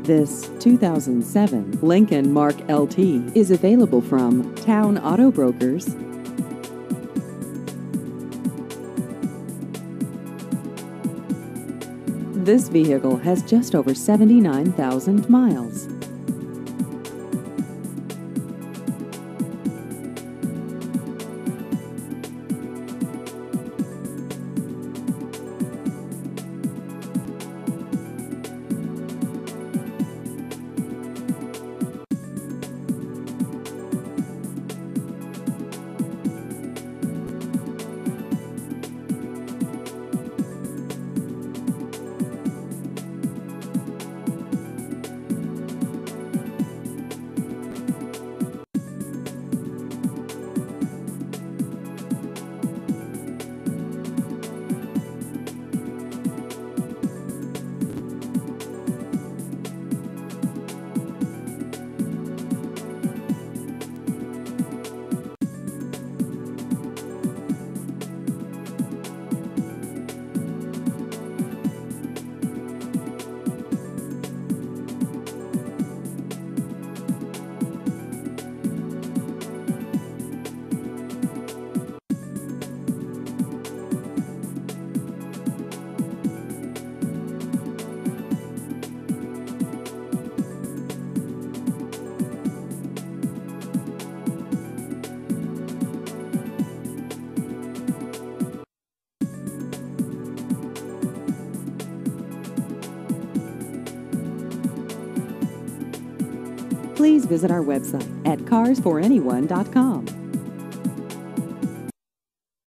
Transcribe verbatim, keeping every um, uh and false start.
This two thousand seven Lincoln Mark L T is available from Towne Auto Brokers. This vehicle has just over seventy-nine thousand miles. Please visit our website at cars for anyone dot com.